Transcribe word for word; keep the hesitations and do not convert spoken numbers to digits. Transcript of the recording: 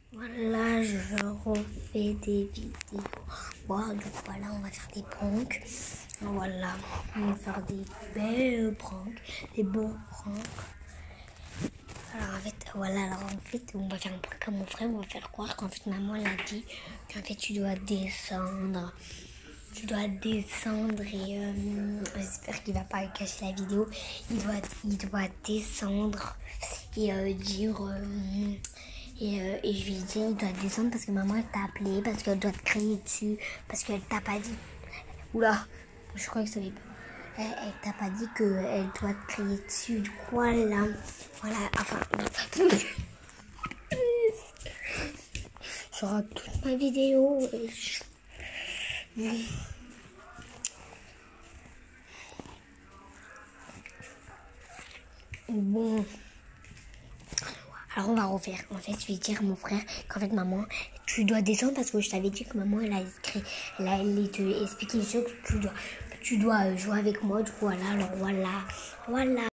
Voilà, je refais des vidéos. Bon, donc voilà, on va faire des pranks. Voilà, on va faire des belles pranks, des bons pranks. Alors en fait, voilà, alors en fait, on va faire un prank à mon frère. On va faire croire qu'en fait, maman elle a dit qu'en fait, tu dois descendre. Tu dois descendre et euh, j'espère qu'il va pas cacher la vidéo. Il doit, il doit descendre et euh, dire... Euh, Et, euh, et je lui ai dit, il doit descendre parce que maman elle t'a appelé, parce qu'elle doit te crier dessus, parce qu'elle t'a pas dit. Oula, je crois que ça va pas. Elle, elle t'a pas dit qu'elle doit te crier dessus. Du coup, voilà. Voilà, enfin. Je rate toute ma vidéo. Et je... Bon. Alors on va refaire. En fait, je vais dire à mon frère qu'en fait, maman, tu dois descendre parce que je t'avais dit que maman, elle a écrit, elle a elle te expliqué les choses que tu dois, tu dois jouer avec moi. Du coup, voilà, alors voilà, voilà.